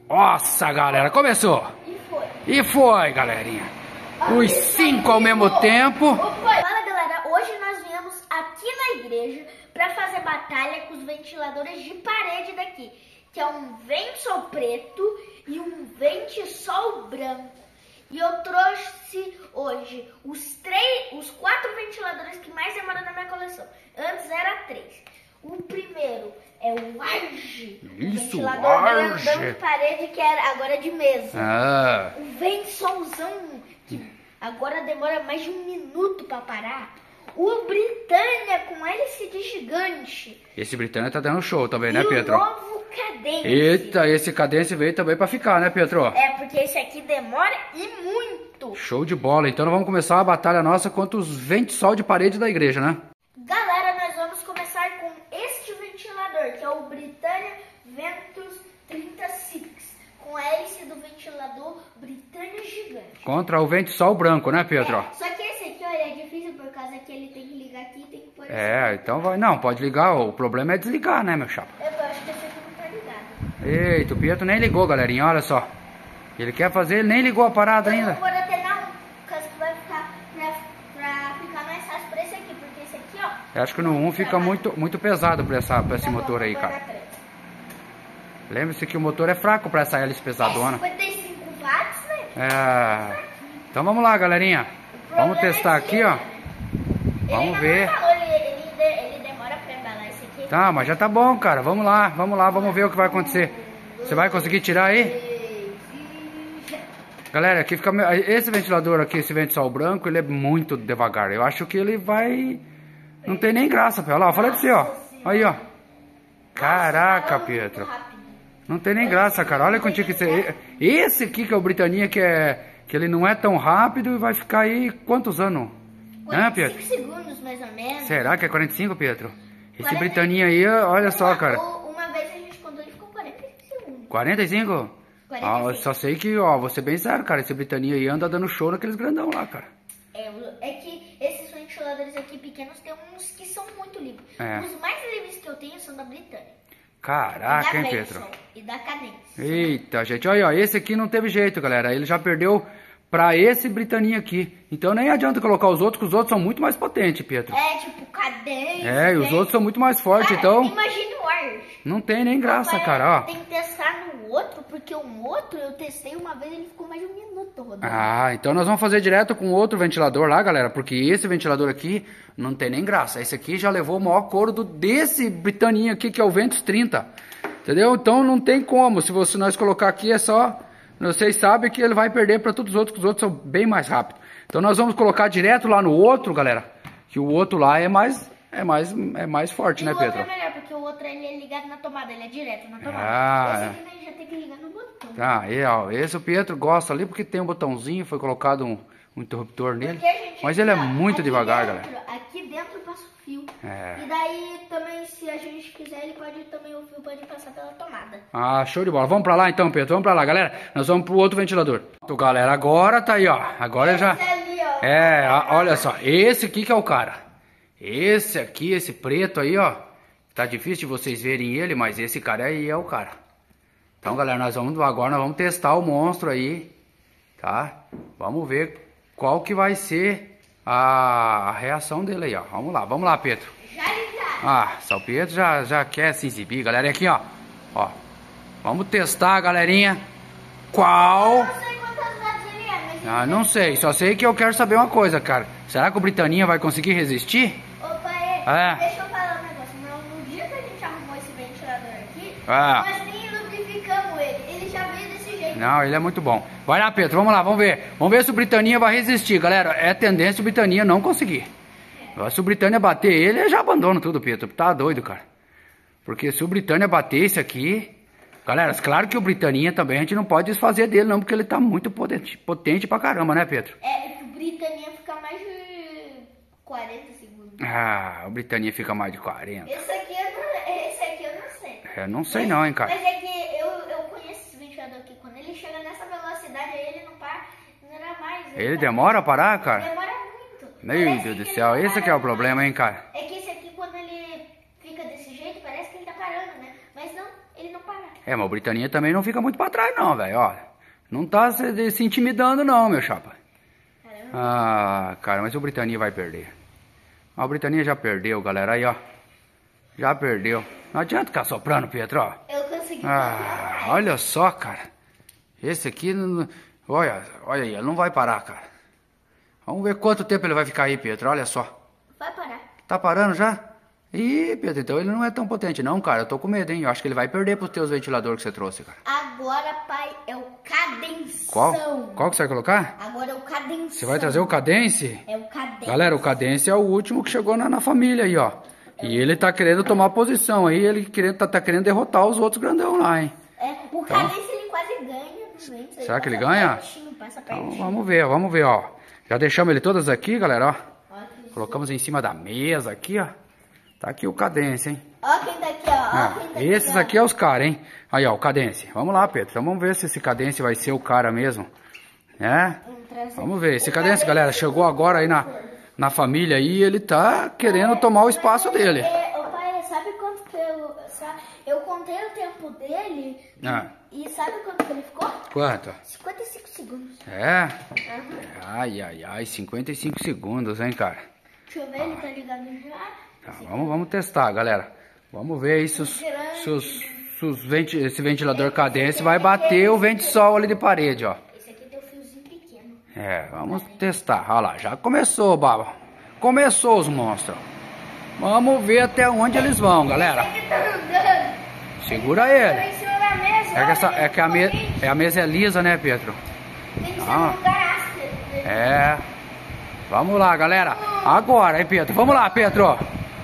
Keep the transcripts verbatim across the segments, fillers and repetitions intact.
Nossa, galera, começou. E foi. E foi, galerinha. Os cinco ao mesmo tempo. Fala, galera, hoje nós viemos aqui na igreja para fazer batalha com os ventiladores de parede daqui, que é um vente-sol preto e um vente-sol branco. E eu trouxe hoje os três, os quatro ventiladores que mais demoram na minha coleção. Antes era três. O primeiro é o Arge, Isso, o ventilador Arge. grandão de parede, que era agora de mesa. Ah. O vente-solzão, que agora demora mais de um minuto para parar. O Britânia com hélice de gigante. Esse Britânia tá dando show também, E né, o Pedro? novo Cadence. Eita, esse Cadence veio também pra ficar, né, Pedro? É, porque esse aqui demora e muito. Show de bola. Então nós vamos começar a batalha nossa contra os vente-sol de parede da igreja, né? Galera, nós vamos começar com este ventilador, que é o Britânia Ventus trinta Six, com a hélice do ventilador Britânia gigante. Contra o vente-sol branco, né, Pedro? É, só que esse aqui, olha, é difícil por causa que ele tem que ligar aqui e tem que pôr É, então vai. Não, pode ligar. O problema é desligar, né, meu chapa? assim. Eu acho que esse aqui não tá ligado. Eita, o Pietro nem ligou, galerinha. Olha só. Ele quer fazer, ele nem ligou a parada Eu ainda. vou pôr até na um, por causa que vai ficar pra, pra ficar mais fácil pra esse aqui, porque esse aqui, ó. Eu acho que no um fica muito, muito pesado pra, essa, pra esse motor aí, cara. Lembre-se que o motor é fraco pra essa hélice pesadona. É cinquenta e cinco watts, né? É. Então vamos lá, galerinha. Vamos testar aqui, ó. Vamos ver. Ele, ele, ele demora pra embalar esse aqui. Tá, mas já tá bom, cara. Vamos lá, vamos lá, vamos ver o que vai acontecer. Você vai conseguir tirar aí? Galera, aqui fica... Esse ventilador aqui, esse vento-sol branco, ele é muito devagar. Eu acho que ele vai... Não tem nem graça, Pedro. Olha lá, falei pra você, ó. Aí, ó. Caraca, Pietro. Não tem nem graça, cara. Olha quanto que você... Esse aqui que é o Britânia, que é... Que ele não é tão rápido e vai ficar aí quantos anos? Hã, Pietro? quarenta e cinco segundos, mais ou menos. Será que é quarenta e cinco, Pietro? Esse quarenta Britânia aí, olha só, cara. Uma vez a gente contou, ele ficou quarenta e cinco segundos. quarenta e cinco? quarenta e Ah, cinco. eu só sei que, ó, vou ser bem sério, cara. Esse Britânia aí anda dando show naqueles grandão lá, cara. É, é que esses ventiladores aqui pequenos tem uns que são muito livres. É. Os mais livres que eu tenho são da Britânia. Caraca, e hein, da Pedro? Benson, e da Cadence. Eita, gente, olha, ó, esse aqui não teve jeito, galera. Ele já perdeu pra esse Britânia aqui. Então nem adianta colocar os outros, que os outros são muito mais potentes, Pedro. É, tipo, Cadence. É, e os Benson. outros são muito mais fortes, Cara, então imagine o Arge. não tem nem graça, Papai, cara, ó. Tem que testar no outro, porque o outro eu testei uma vez e ele ficou mais de um minuto rodando. Ah, então nós vamos fazer direto com outro ventilador lá, galera, porque esse ventilador aqui não tem nem graça. Esse aqui já levou o maior couro do, desse Britânia aqui, que é o Ventus trinta. Entendeu? Então não tem como. Se você, nós colocar aqui é só... Vocês sabem que ele vai perder para todos os outros, que os outros são bem mais rápidos. Então nós vamos colocar direto lá no outro, galera. Que o outro lá é mais, é mais, é mais forte, E né, o outro Pedro? é melhor, porque o outro ele é ligado na tomada, ele é direto na tomada. Ah, Esse aqui já tem que ligar no botão. Tá, aí, ó, esse o Pietro gosta ali porque tem um botãozinho, foi colocado um, um interruptor nele. Porque, gente, Mas ele é aqui, ó, muito aqui devagar, dentro, galera. Aqui dentro passa o fio. É. E daí também, se a gente quiser, ele pode também, o fio pode passar pela tomada. Ah, show de bola. Vamos pra lá então, Pedro. Vamos pra lá, galera. Nós vamos pro outro ventilador. Então, galera, agora tá aí, ó. Agora Esse já... ali, ó. É, a- olha só. Esse aqui que é o cara. Esse aqui, esse preto aí, ó. Tá difícil de vocês verem ele, mas esse cara aí é o cara. Então, galera, nós vamos agora nós vamos testar o monstro aí, tá? Vamos ver qual que vai ser a, a reação dele aí, ó. Vamos lá, vamos lá, Pedro. Já ligaram. Ah, só o Pedro já, já quer se exibir, galera. Aqui, ó. Ó. Vamos testar, galerinha. Qual... Eu não sei quantas watts ele é, mas... Ah, não sei. Só sei que eu quero saber uma coisa, cara. Será que o Britânia vai conseguir resistir? Opa, é, É. deixa eu falar um negócio. No, no dia que a gente arrumou esse ventilador aqui, Ah. nós nem lubrificamos ele. Ele já veio desse jeito. Não, ele é muito bom. Vai lá, Pedro. Vamos lá, vamos ver. Vamos ver se o Britânia vai resistir, galera. É tendência o Britânia não conseguir. Se o Britânia bater ele, eu já abandono tudo, Pedro. Tá doido, cara. Porque se o Britânia bater esse aqui... Galera, claro que o Britânia também a gente não pode desfazer dele, não. Porque ele tá muito potente, potente pra caramba, né, Pedro? É, que o Britânia fica mais de quarenta segundos. Ah, o Britânia fica mais de quarenta. Esse aqui eu não, esse aqui eu não sei. É, não sei Mas- não, hein, cara. Mas é que eu, eu conheço esse ventilador aqui. Quando ele chega nessa velocidade aí, ele não para, não era mais. Ele tá- demora a parar, cara? Demora muito. Meu Parece Deus do que ele céu, tá esse aqui é o parando problema, mais. hein, cara. É que esse aqui, quando ele fica desse jeito, parece que ele tá parando, né? Mas não, ele não para. É, mas o Britaninha também não fica muito pra trás não, velho, ó. Não tá se, se intimidando não, meu chapa. Caramba. Ah, cara, mas o Britaninha vai perder. Ah, o Britaninha já perdeu, galera, aí, ó. Já perdeu. Não adianta ficar soprando, Pedro, ó. Eu consegui. Ah, olha só, cara. Esse aqui, não- olha, olha aí, ele não vai parar, cara. Vamos ver quanto tempo ele vai ficar aí, Pedro, olha só. Vai parar. Tá parando já? Ih, Pedro, então ele não é tão potente não, cara. Eu tô com medo, hein. Eu acho que ele vai perder pros teus ventiladores que você trouxe, cara. Agora, pai, é o cadenção. Qual? Qual que você vai colocar? Agora é o cadenção. Você vai trazer o Cadence? É o cadenção. Cadência. O Cadence é o último que chegou na, na família aí, ó. E ele tá querendo tomar posição aí, ele querendo, tá, tá querendo derrotar os outros grandão lá, hein. É, o cadença ele quase ganha dos ventos. Será que ele passa ganha? Pertinho, passa Então, pertinho. vamos ver, vamos ver, ó. Já deixamos ele todas aqui, galera, ó. Ó, que- Colocamos em cima da mesa aqui, ó. Tá aqui o Cadence, hein. Ó quem tá aqui, ó. Ó Ah, quem tá esses aqui, ó. aqui é os caras, hein. Aí, ó, o Cadence. Vamos lá, Pedro. Então, vamos ver se esse Cadence vai ser o cara mesmo. É? Vamos trazer. Vamos ver. Esse O Cadence, galera, chegou agora aí na, na família aí. Ele tá querendo tomar o espaço Mas, dele. É, ô pai, sabe quanto que eu... Sabe, eu contei o tempo dele Ah, e sabe quanto que ele ficou? quanto? cinquenta e cinco segundos. É? Aham. Ai, ai, ai. cinquenta e cinco segundos, hein, cara. Deixa eu ver, ele tá ligado já. Tá, vamos, vamos testar, galera. Vamos ver aí se, os, se, os, se os venti, esse ventilador Cadence vai bater o vento sol ali de parede, ó. Esse aqui tem um fiozinho pequeno. É, vamos testar. Olha lá, já começou, baba. Começou os monstros. Vamos ver até onde eles vão, galera. Ele tá andando. Segura Tá ele. em cima da mesa. É que, essa, olha, é que a, me, é a mesa é lisa, né, Pedro? Tem que ser Ah. um lugar áspero. É. Vamos lá, galera. Agora, hein, Pedro? Vamos lá, Pedro.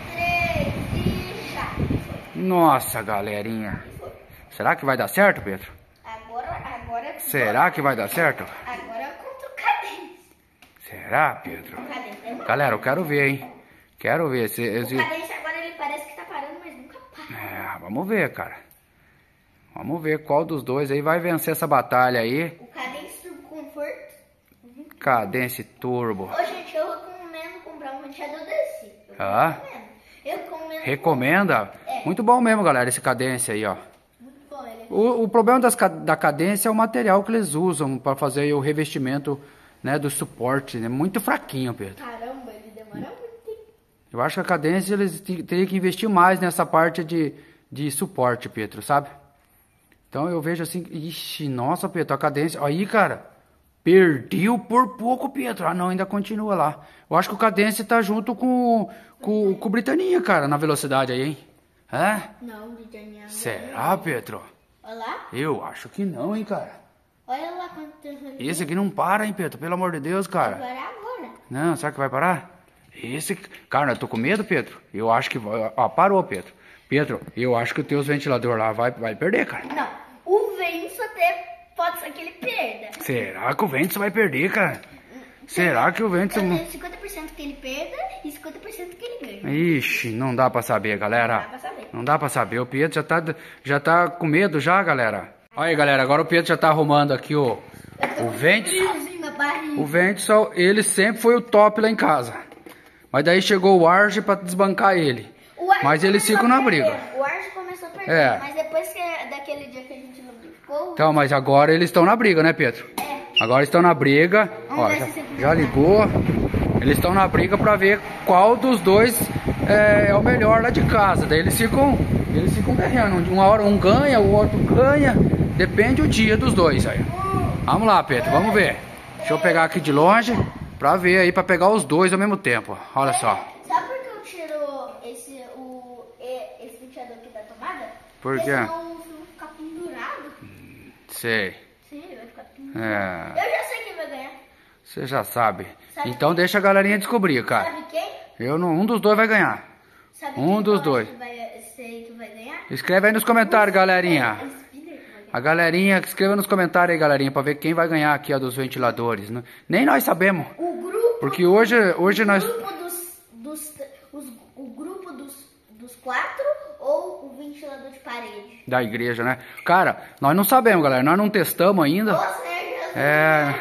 Três e já. Nossa, galerinha. Será que vai dar certo, Pedro? Agora, agora... Será que vai dar certo? Agora contra o cadence. Será, Pedro? O cadence é bom. Galera, eu quero ver, hein? Quero ver. Se, esse... O cadence agora ele parece que tá parando, mas nunca para. É, vamos ver, cara. Vamos ver qual dos dois aí vai vencer essa batalha aí. O cadence do conforto. Cadence Turbo. Ô, gente, eu recomendo comprar um ventilador desse. Eu Ah? recomendo. Eu recomendo. Recomenda? É. Muito bom mesmo, galera, esse Cadence aí, ó. Muito bom, ele é... O, o problema das, ca- da Cadence é o material que eles usam para fazer aí o revestimento, né, do suporte, né? Muito fraquinho, Pedro. Caramba, ele demora muito tempo. Eu acho que a Cadence eles te- teriam que investir mais nessa parte de, de suporte, Pedro, sabe? Então eu vejo assim, ixi, nossa, Pedro, a Cadence, aí, cara, perdeu por pouco, Pedro. Ah, não, ainda continua lá. Eu acho que o Cadence tá junto com, com, com o Britaninha, cara, na velocidade aí, hein? É? Não, Britânia. Será, Pedro? Olha lá. Eu acho que não, hein, cara. Olha lá quanto tempo ele Esse aqui não para, hein, Pedro? Pelo amor de Deus, vai cara. parar agora. Não, será que vai parar? Esse... Cara, eu tô com medo, Pedro. Eu acho que vai... Ó, parou, Pedro. Pedro, eu acho que o teu ventilador lá vai, vai perder, cara. Não, o vento até pode ser que ele perda. Será que o vento vai perder, cara? Será que o vento... Eu tenho cinquenta por cento que ele perda e cinquenta por cento que ele ganha. Ixi, não dá pra saber, galera. Não dá pra saber. Não dá pra saber. O Pedro já tá, já tá com medo já, galera. Olha aí, galera. Agora o Pedro já tá arrumando aqui o, o vento. Friozinho na barriga. O Ventsol, ele sempre foi o top lá em casa. Mas daí chegou o Arge pra desbancar ele. O Arge Mas eles começou ficam a na perder. briga. O Arge começou a perder, É. mas depois que, daquele dia que a gente lubrificou... Então, mas agora eles estão na briga, né, Pedro? É. Agora estão na briga. Vamos Ó, ver já, se você consegue. já ligou. Eles estão na briga pra ver qual dos dois é, é o melhor lá de casa. Daí eles ficam, eles ficam guerreando. Uma hora um ganha, o outro ganha. Depende o dia dos dois aí. Vamos lá, Pedro, vamos ver. Deixa eu pegar aqui de longe pra ver aí, pra pegar os dois ao mesmo tempo. Olha só. Sabe por que eu tiro esse, o, e- esse ventilador aqui da tomada? Por Porque quê? senão o fio ficar pendurado. Sei. Sim, vai ficar pendurado. É, Eu já sei quem vai ganhar. você já sabe. Sabe Então quem? deixa a galerinha descobrir, cara. Sabe quem? Eu não, um dos dois vai ganhar. Sabe Um quem dos eu acho dois. que vai ser que vai ganhar? Escreve aí nos comentários, galerinha. O Spinner que vai ganhar. A galerinha, escreva nos comentários aí, galerinha, pra ver quem vai ganhar aqui, ó, dos ventiladores. né? Nem nós sabemos. O grupo... Porque hoje, hoje nós... O grupo dos... dos os- o grupo dos, dos quatro ou o ventilador de parede? Da igreja, né? Cara, nós não sabemos, galera. Nós não testamos ainda. Ou seja... É...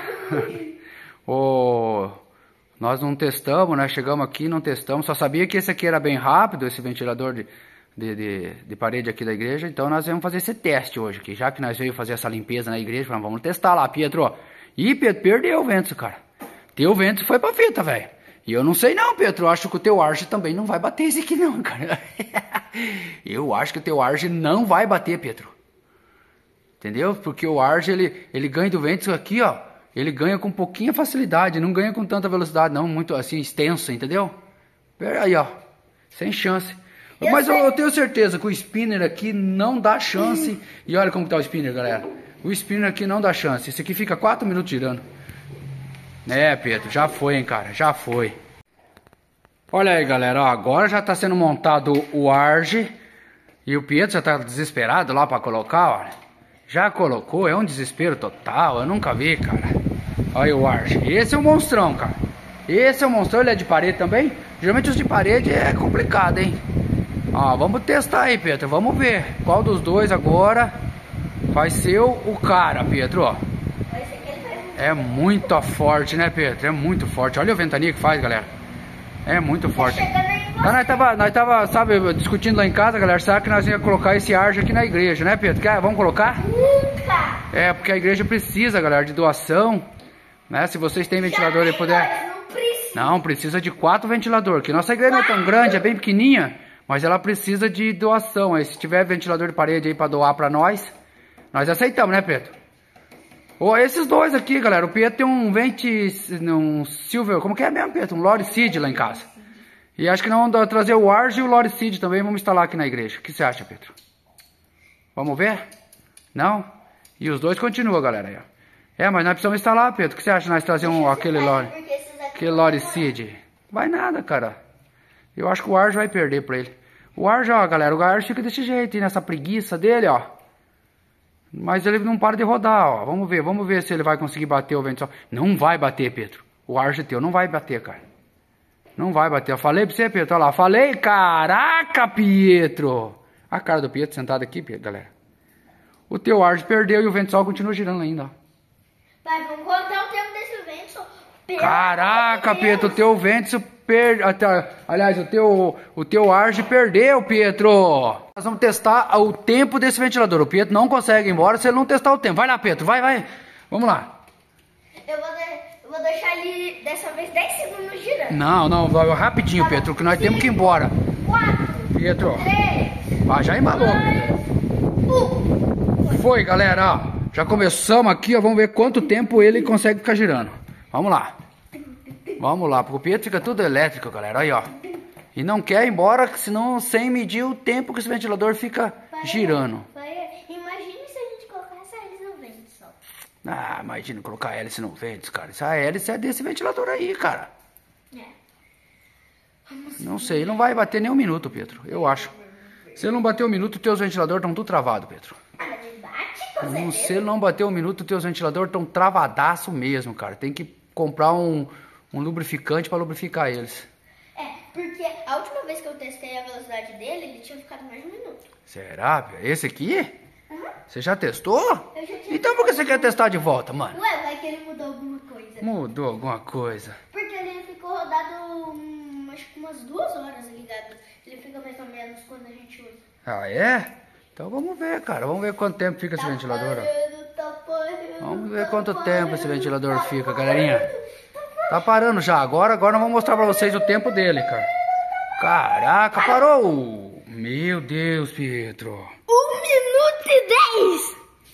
o... Nós não testamos, né? Chegamos aqui, não testamos. Só sabia que esse aqui era bem rápido, esse ventilador de... de, de, de parede aqui da igreja. Então nós vamos fazer esse teste hoje aqui. Já que nós veio fazer essa limpeza na igreja, nós vamos testar lá, Pietro. Ih, Pietro, perdeu o vento, cara. Teu vento foi pra fita, velho. E eu não sei não, Pietro. Eu acho que o teu Arge também não vai bater esse aqui não, cara. Eu acho que o teu Arge não vai bater, Pietro. Entendeu? Porque o Arge, ele, ele ganha do vento aqui, ó. Ele ganha com pouquinha facilidade. Não ganha com tanta velocidade, não. Muito assim, extensa, entendeu? Pera aí, ó. Sem chance. Eu Mas eu, eu tenho certeza que o spinner aqui não dá chance. Hum. E olha como tá o spinner, galera. O spinner aqui não dá chance. Esse aqui fica quatro minutos girando. É, Pedro, já foi, hein, cara. Já foi. Olha aí, galera. Ó, agora já tá sendo montado o Arge. E o Pietro já tá desesperado lá pra colocar, ó. Já colocou. É um desespero total. Eu nunca vi, cara. Olha o Arge. Esse é o monstrão, cara. Esse é o monstrão. Ele é de parede também? Geralmente os de parede é complicado, hein? Ó, vamos testar aí, Pedro. Vamos ver qual dos dois agora vai ser o cara, Pedro, ó. É muito forte, né, Pedro? É muito forte. Olha a ventania que faz, galera. É muito forte. Então, nós tava, nós tava, sabe, discutindo lá em casa, galera. Será que nós ia colocar esse Arge aqui na igreja, né, Pedro? Quer? Vamos colocar? Nunca! É, porque a igreja precisa, galera, de doação. Né? Se vocês têm ventilador e puder... Não, precisa de quatro ventiladores. Que nossa igreja não é tão grande, é bem pequenininha. Mas ela precisa de doação. Aí, se tiver ventilador de parede aí pra doar pra nós, nós aceitamos, né, Pedro? Ou esses dois aqui, galera. O Pietro tem um Venti, um Silver, como que é mesmo, Pietro? Um Lord Seed lá em casa. E acho que não vamos trazer o Arge e o Lord Seed também. Vamos instalar aqui na igreja. O que você acha, Pietro? Vamos ver? Não? E os dois continuam, galera. Aí, ó. É, mas nós precisamos instalar, Pedro. O que você acha nós trazer um, aquele Lord, aquele Lord Seed? Vai nada, cara. Eu acho que o Arge vai perder pra ele. O Arge, ó, galera, o Arge fica desse jeito, hein, nessa preguiça dele, ó. Mas ele não para de rodar, ó. Vamos ver, vamos ver se ele vai conseguir bater o vento. Não vai bater, Pedro. O Arge teu não vai bater, cara. Não vai bater. Eu falei pra você, Pedro, olha lá. Falei, caraca, Pietro. A cara do Pietro sentado aqui, Pedro, galera. O teu Arge perdeu e o vento sol continua girando ainda, ó. Pai, vamos contar o tempo desse vento. Caraca, Pietro, o teu vento perdeu. Aliás, o teu, o teu Arge perdeu, Pietro. Nós vamos testar o tempo desse ventilador. O Pietro não consegue ir embora se ele não testar o tempo. Vai lá, Pietro, vai, vai. Vamos lá. Eu vou, de, eu vou deixar ele dessa vez dez segundos girando. Não, não, vai rapidinho, tá, Pietro, que nós cinco, temos que ir embora. quatro, Pietro. três, ah, já embalou, um. Foi, galera, ó. Já começamos aqui, ó. Vamos ver quanto tempo ele consegue ficar girando. Vamos lá. Vamos lá, porque o Pietro fica tudo elétrico, galera. Aí, ó. E não quer ir embora, senão sem medir o tempo que esse ventilador fica vai, girando. Vai, imagine se a gente colocar essa hélice no vento só. Ah, imagina colocar a hélice no vento, cara. Essa hélice é desse ventilador aí, cara. É. Não sei, não vai bater nem um minuto, Pietro. Eu acho. Se ele não bater um minuto, teus ventiladores estão tudo travados, Pietro. Não, se ele não bater um minuto, teus ventiladores estão travadaço mesmo, cara. Tem que comprar um, um lubrificante para lubrificar eles. É, porque a última vez que eu testei a velocidade dele, ele tinha ficado mais de um minuto. Será? Esse aqui? Uhum. Você já testou? Eu já tinha então por que você quer testar de volta, mano? Ué, vai que ele mudou alguma coisa. Mudou alguma coisa? Porque ele ficou rodado hum, acho que umas duas horas ligado. Ele fica mais ou menos quando a gente usa. Ah, é? Então vamos ver, cara. Vamos ver quanto tempo fica esse tá ventilador. Parando, tá parando, vamos ver quanto tá tempo esse ventilador tá fica, galerinha. Tá parando já. Agora, agora nós vamos mostrar pra vocês o tempo dele, cara. Caraca, parou! Meu Deus, Pietro. Um minuto e dez!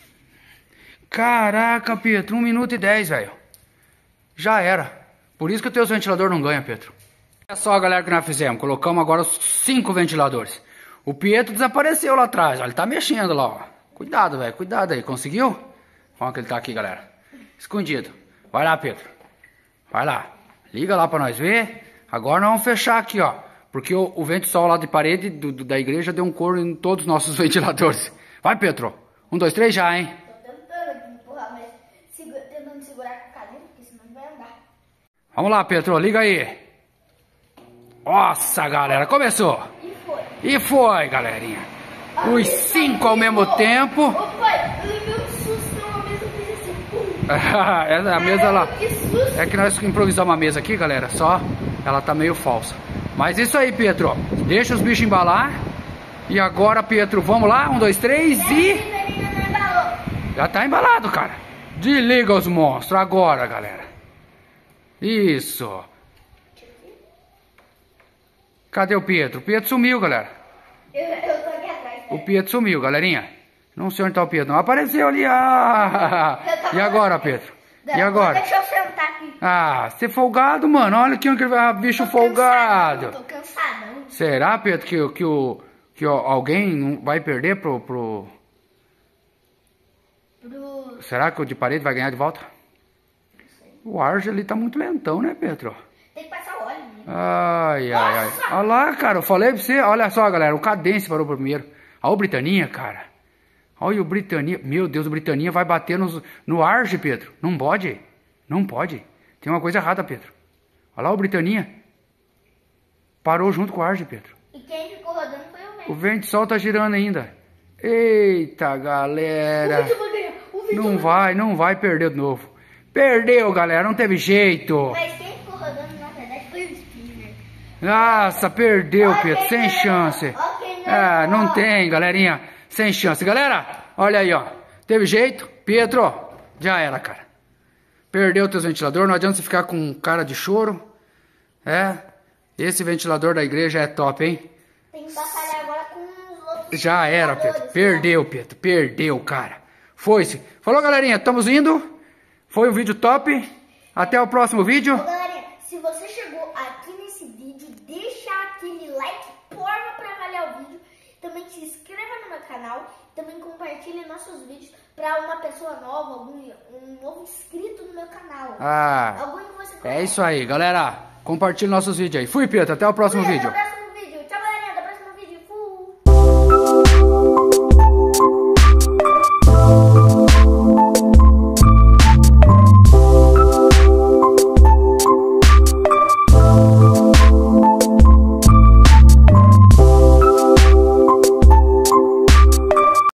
Caraca, Pietro, um minuto e dez, velho. Já era. Por isso que o teu ventilador não ganha, Pietro. Olha só, galera, que nós fizemos. Colocamos agora os cinco ventiladores. O Pietro desapareceu lá atrás, ó. Ele tá mexendo lá, ó. Cuidado, velho, cuidado aí. Conseguiu? Olha que ele tá aqui, galera. Escondido. Vai lá, Pietro. Vai lá. Liga lá pra nós ver. Agora nós vamos fechar aqui, ó. Porque o, o vento sol lá de parede do, do, da igreja deu um couro em todos os nossos ventiladores. Vai, Pietro. Um, dois, três, já, hein? Tô tentando empurrar, mas segura, tentando segurar com a cadeira, porque senão não vai andar. Vamos lá, Pietro. Liga aí. Nossa, galera. Começou. E foi, galerinha. Os cinco ao mesmo tempo. Ô pai, eu levei um susto numa mesa que fez assim. Essa a mesa lá. É que nós improvisamos a mesa aqui, galera. Só ela tá meio falsa. Mas isso aí, Pietro. Deixa os bichos embalar. E agora, Pietro, vamos lá? Um, dois, três e... Já tá embalado, cara. Desliga os monstros agora, galera. Isso. Cadê o Pietro? O Pietro sumiu, galera. Eu, eu tô aqui atrás. O Pietro sumiu, galerinha. Não sei onde tá o Pietro, não. Apareceu ali. Ah. E agora, Pietro? E agora? Deixa eu sentar aqui. Ah, você folgado, mano. Olha aqui onde ele vai, bicho Tô folgado. Cansada, tô cansada. Será, Pietro, que, que, o, que alguém vai perder pro, pro... Pro... Será que o de parede vai ganhar de volta? Não sei. O Arge ali tá muito lentão, né, Pietro? Tem que passar óleo, né? Ai, ai, ai. Olha lá, cara. Eu falei pra você. Olha só, galera. O Cadence parou primeiro. Olha o Britaninha, cara. Olha o Britaninha. Meu Deus, o Britaninha vai bater no, no Arge, Pedro. Não pode. Não pode. Tem uma coisa errada, Pedro. Olha lá o Britaninha. Parou junto com o Arge, Pedro. E quem ficou rodando foi o vento. O vento sol tá girando ainda. Eita, galera. O vento vai ganhar. O vento Não vai, não vai perder de novo. Perdeu, galera. Não teve jeito. Mas quem ficou rodando, na verdade, foi o Spinner. Nossa, perdeu, Pedro. Sem chance. Ok, Ah, não tem, galerinha. Sem chance. Galera, olha aí, ó. Teve jeito? Pietro, já era, cara. Perdeu teus ventiladores. Não adianta você ficar com cara de choro. É. Esse ventilador da igreja é top, hein? Tem que batalhar agora com os outros. Já era, Pietro. Perdeu, Pietro. Perdeu, cara. Foi-se. Falou, galerinha. Estamos indo. Foi um vídeo top. Até o próximo vídeo. Ô, galerinha, se você chegou aqui nesse vídeo, deixa aquele like, porra, pra avaliar o vídeo. Também se inscreva no meu canal. Também compartilhe nossos vídeos pra uma pessoa nova, algum um novo inscrito no meu canal. Ah, Algum que você é conhece. isso aí, galera. Compartilhe nossos vídeos aí. Fui, Pietro. Até o próximo Fui, vídeo. até o próximo